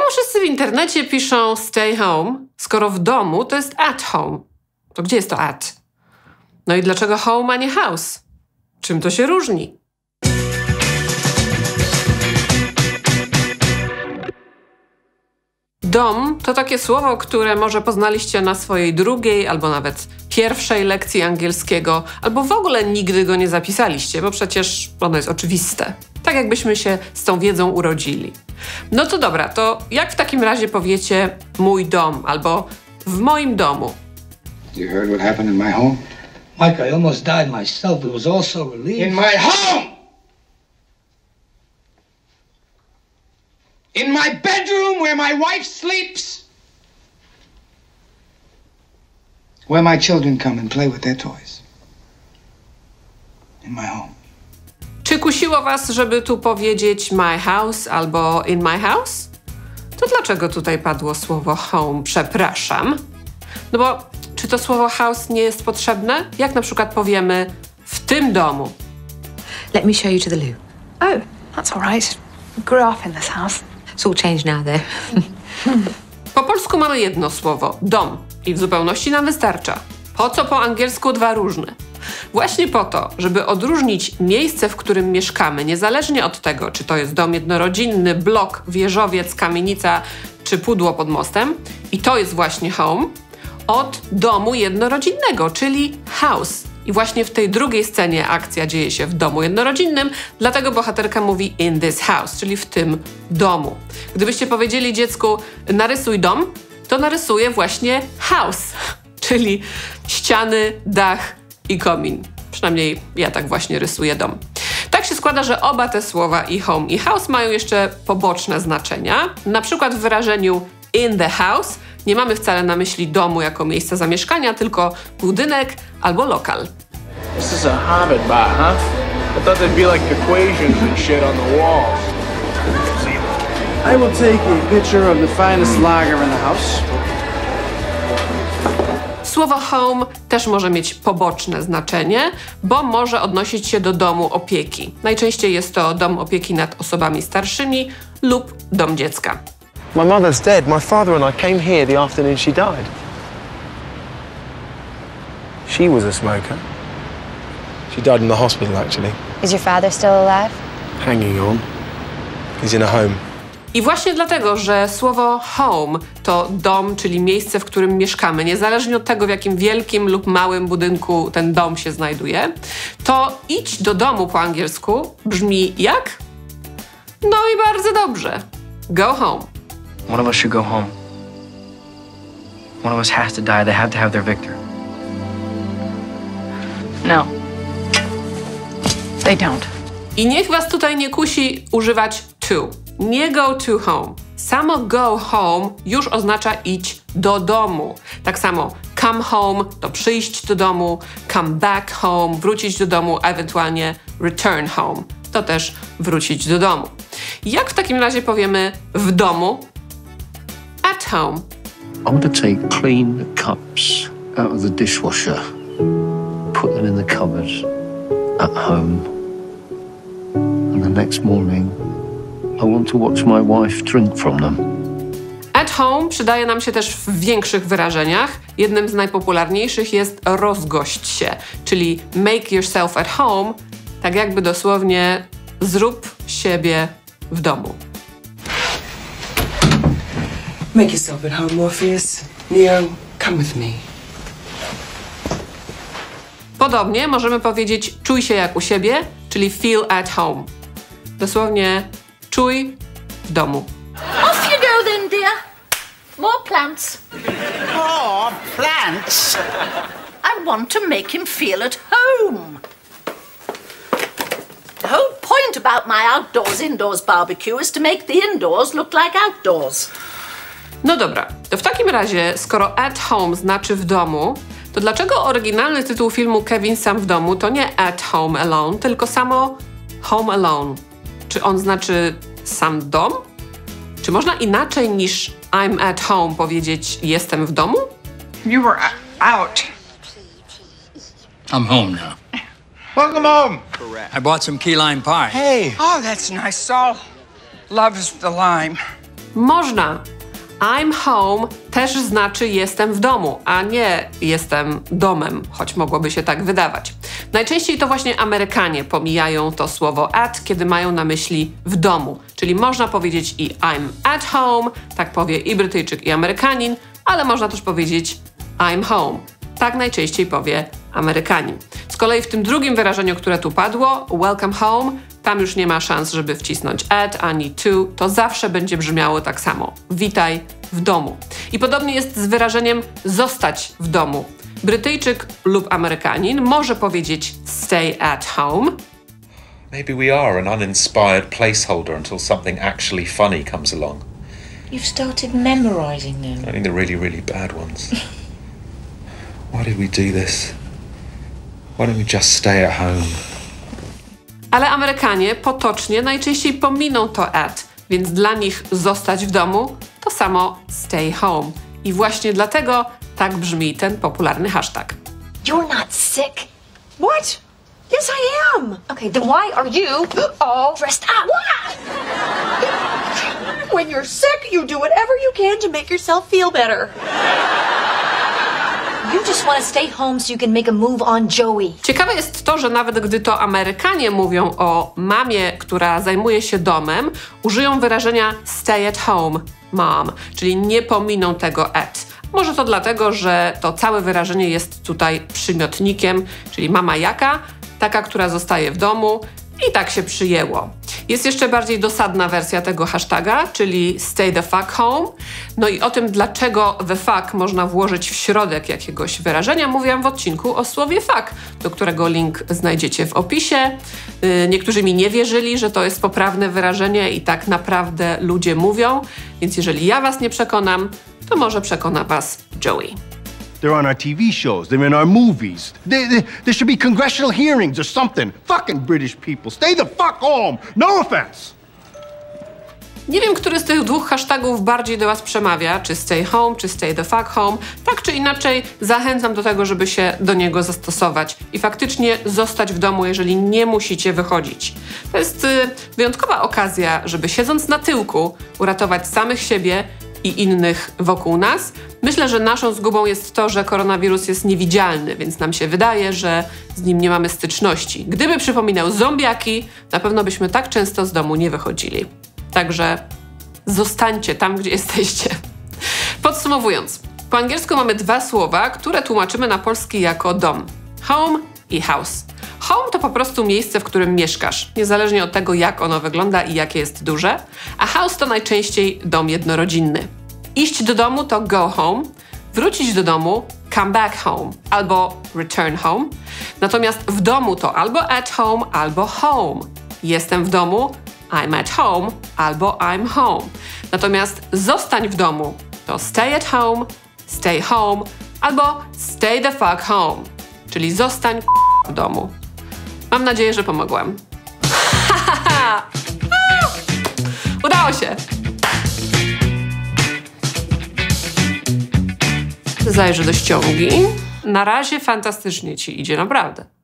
wszyscy w internecie piszą stay home, skoro w domu to jest at home. To gdzie jest to at? No i dlaczego home, a nie house? Czym to się różni? Dom to takie słowo, które może poznaliście na swojej drugiej albo nawet pierwszej lekcji angielskiego, albo w ogóle nigdy go nie zapisaliście, bo przecież ono jest oczywiste. Tak jakbyśmy się z tą wiedzą urodzili. No to dobra, to jak w takim razie powiecie mój dom albo w moim domu? You heard what happened in my home? Mike, I almost died myself. It was all so relieving. In my home! In my bedroom where my wife sleeps! Where my children come and play with their toys. In my home. Czy kusiło was, żeby tu powiedzieć my house albo in my house? To dlaczego tutaj padło słowo home, przepraszam? No bo czy to słowo house nie jest potrzebne? Jak na przykład powiemy w tym domu? Let me show you to the loo. Oh, that's all right. Grew up in this house. It's all changed now, though. Po polsku mamy jedno słowo, dom. I w zupełności nam wystarcza. Po co po angielsku dwa różne? Właśnie po to, żeby odróżnić miejsce, w którym mieszkamy, niezależnie od tego, czy to jest dom jednorodzinny, blok, wieżowiec, kamienica czy pudło pod mostem, i to jest właśnie home, od domu jednorodzinnego, czyli house. I właśnie w tej drugiej scenie akcja dzieje się w domu jednorodzinnym, dlatego bohaterka mówi in this house, czyli w tym domu. Gdybyście powiedzieli dziecku narysuj dom, to narysuje właśnie house, czyli ściany, dach i komin. Przynajmniej ja tak właśnie rysuję dom. Tak się składa, że oba te słowa i home i house mają jeszcze poboczne znaczenia. Na przykład w wyrażeniu in the house nie mamy wcale na myśli domu jako miejsca zamieszkania, tylko budynek albo lokal. This is a Hobbit bot, huh? I thought there'd be like equations and shit on the walls. I will take a picture of the finest lager in the house. Słowo home też może mieć poboczne znaczenie, bo może odnosić się do domu opieki. Najczęściej jest to dom opieki nad osobami starszymi lub dom dziecka. My mother's dead. My father and I came here the afternoon she died. She was a smoker. She died in the hospital, actually. Is your father still alive? Hanging on. He's in a home. I właśnie dlatego, że słowo home to dom, czyli miejsce, w którym mieszkamy, niezależnie od tego, w jakim wielkim lub małym budynku ten dom się znajduje, to idź do domu po angielsku brzmi jak? No i bardzo dobrze. Go home. One of us should go home. One of us has to die. They have to have their Victor. No. They don't. I niech was tutaj nie kusi używać to. Nie go to home. Samo go home już oznacza idź do domu. Tak samo come home to przyjść do domu, come back home, wrócić do domu, a ewentualnie return home. To też wrócić do domu. Jak w takim razie powiemy w domu? At home. I want to take clean cups out of the dishwasher, put them in the cupboard at home, and the next morning I want to watch my wife drink from them. At home przydaje nam się też w większych wyrażeniach. Jednym z najpopularniejszych jest rozgość się, czyli make yourself at home, tak jakby dosłownie zrób siebie w domu. Make yourself at home, Morpheus. Neo, come with me. Podobnie możemy powiedzieć czuj się jak u siebie, czyli feel at home. Dosłownie czuj w domu. Off you go then, dear. More plants. More plants? I want to make him feel at home. The whole point about my outdoors-indoors barbecue is to make the indoors look like outdoors. No dobra, to w takim razie, skoro at home znaczy w domu, to dlaczego oryginalny tytuł filmu Kevin sam w domu to nie at home alone, tylko samo home alone? Czy on znaczy sam dom? Czy można inaczej niż I'm at home powiedzieć jestem w domu? You were out. I'm home now. Welcome home. I bought some key lime pie. Hey. Oh, that's nice. Saul loves the lime. Można. I'm home też znaczy jestem w domu, a nie jestem domem, choć mogłoby się tak wydawać. Najczęściej to właśnie Amerykanie pomijają to słowo at, kiedy mają na myśli w domu. Czyli można powiedzieć i I'm at home, tak powie i Brytyjczyk, i Amerykanin, ale można też powiedzieć I'm home. Tak najczęściej powie Amerykanin. Z kolei w tym drugim wyrażeniu, które tu padło, welcome home, tam już nie ma szans, żeby wcisnąć at ani to, to zawsze będzie brzmiało tak samo. Witaj w domu. I podobnie jest z wyrażeniem zostać w domu. Brytyjczyk lub Amerykanin może powiedzieć stay at home. Maybe we are an uninspired placeholder until something actually funny comes along. You've started memorizing them. Only the really, really bad ones. Why did we do this? Why don't we just stay at home? Ale Amerykanie potocznie najczęściej pominą to at, więc dla nich zostać w domu to samo stay home. I właśnie dlatego tak brzmi ten popularny hashtag. You're not sick. What? Yes, I am. Okay, then why are you all dressed up? When you're sick, you do whatever you can to make yourself feel better. You just want to stay home so you can make a move on Joey. Ciekawe jest to, że nawet gdy to Amerykanie mówią o mamie, która zajmuje się domem, użyją wyrażenia stay at home, mom, czyli nie pominą tego at. Może to dlatego, że to całe wyrażenie jest tutaj przymiotnikiem, czyli mama jaka? Taka, która zostaje w domu i tak się przyjęło. Jest jeszcze bardziej dosadna wersja tego hashtaga, czyli stay the fuck home. No i o tym, dlaczego the fuck można włożyć w środek jakiegoś wyrażenia, mówiłam w odcinku o słowie fuck, do którego link znajdziecie w opisie. Niektórzy mi nie wierzyli, że to jest poprawne wyrażenie i tak naprawdę ludzie mówią, więc jeżeli ja was nie przekonam, to może przekona was Joey. They're on our TV shows. They're in our movies. There should be congressional hearings or something. Fucking British people. Stay the fuck home. No offense. Nie wiem, który z tych dwóch hashtagów bardziej do was przemawia, czy stay home, czy stay the fuck home. Tak czy inaczej zachęcam do tego, żeby się do niego zastosować i faktycznie zostać w domu, jeżeli nie musicie wychodzić. To jest wyjątkowa okazja, żeby siedząc na tyłku uratować samych siebie i innych wokół nas. Myślę, że naszą zgubą jest to, że koronawirus jest niewidzialny, więc nam się wydaje, że z nim nie mamy styczności. Gdyby przypominał zombiaki, na pewno byśmy tak często z domu nie wychodzili. Także zostańcie tam, gdzie jesteście. Podsumowując, po angielsku mamy dwa słowa, które tłumaczymy na polski jako dom. Home i house. Home to po prostu miejsce, w którym mieszkasz, niezależnie od tego, jak ono wygląda i jakie jest duże, a house to najczęściej dom jednorodzinny. Iść do domu to go home, wrócić do domu come back home albo return home, natomiast w domu to albo at home, albo home. Jestem w domu, I'm at home, albo I'm home. Natomiast zostań w domu to stay at home, stay home, albo stay the fuck home, czyli zostań w domu. Mam nadzieję, że pomogłam. Udało się! Zajrzę do ściągi. Na razie fantastycznie ci idzie, naprawdę.